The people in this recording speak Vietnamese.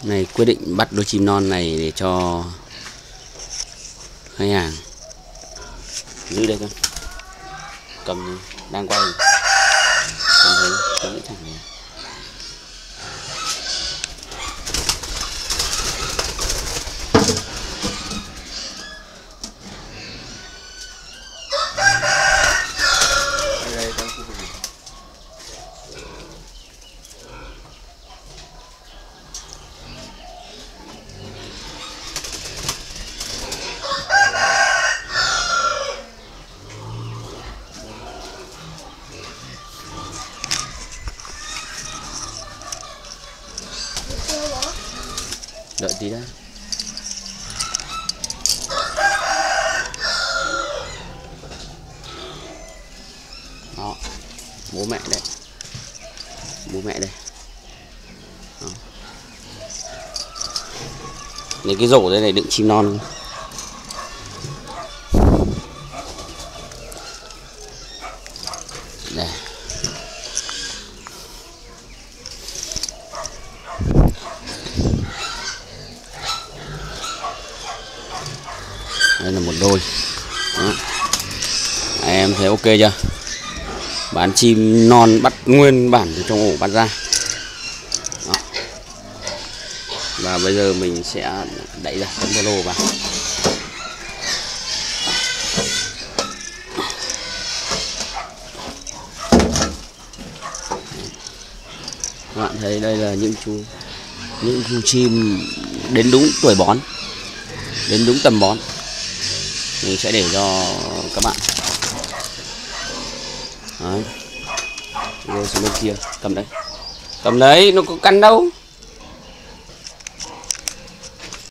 Này quyết định bắt đôi chim non này để cho khách hàng. Giữ đây con. Cầm đang quay. Cầm thấy giữ thẳng này. Đợi tí đã. Đó, bố mẹ đây. Bố mẹ đây. Đó. Lấy cái rổ đây này đựng chim non. Đây. Đây là một đôi. Đó. Em thấy ok chưa? Bán chim non bắt nguyên bản từ trong ổ bắt ra. Đó. Và bây giờ mình sẽ đẩy ra tấm ba lô vào. Các bạn thấy đây là những chú chim đến đúng tuổi bón, đến đúng tầm bón. Mình sẽ để cho các bạn. Đấy. Rồi xuống bên kia, cầm đấy, nó có căn đâu.